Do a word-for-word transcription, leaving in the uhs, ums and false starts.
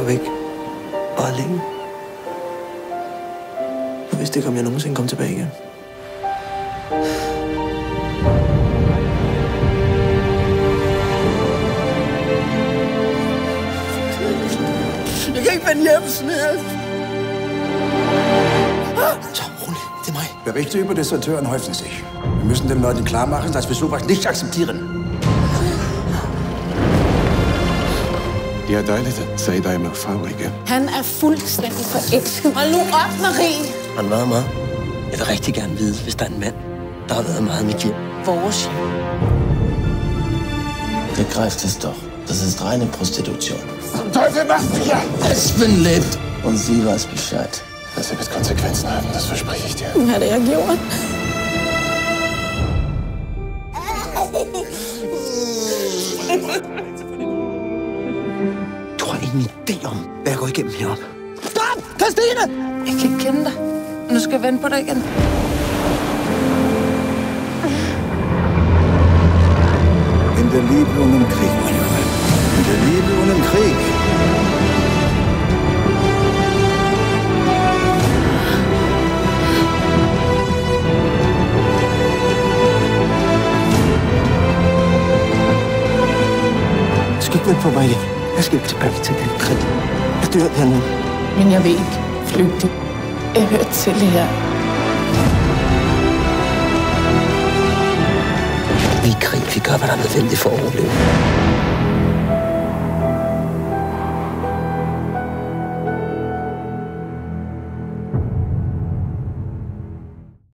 var væk. Bare længe. Jeg vidste ikke, om jeg nogensinde kom tilbage igen. Jeg kan ikke vende hjem sådan her. Så rolig, det er mig. Berichte über Deserteuren häufen sich. Wir müssen den Leuten klar machen, dass wir sowas nicht akzeptieren. Det er dejligt at se dig med farverige. Han er fuldstændig forelsket. Hold nu op, Marie! Han var meget. Jeg vil rigtig gerne vide, hvis der er en mand, der har været meget i mit hjem. Vores hjem. Begreift es doch. Das ist reine Prostitution. Zum Teufel machst du hier? Espen lebt. Und sie weiß Bescheid. Das wird Konsequenzen haben, das verspreche ich dir. Hvad er det, jeg gjorde? Du har ingen idé om, hvad jeg går igennem heroppe. Stop! Christine! Jeg kan ikke kende dig. Nu skal jeg vente på dig igen. In der Liebe und im Krieg, mein Junge. In der Liebe und im Krieg. Jeg skal ikke vente på mig igen. Jeg skal ikke tilbage til den krig. Jeg dør dernede. Men jeg vil ikke flygte. Jeg hører til her. Vi er i krig. Vi gør, hvad der er nødvendigt for at overleve.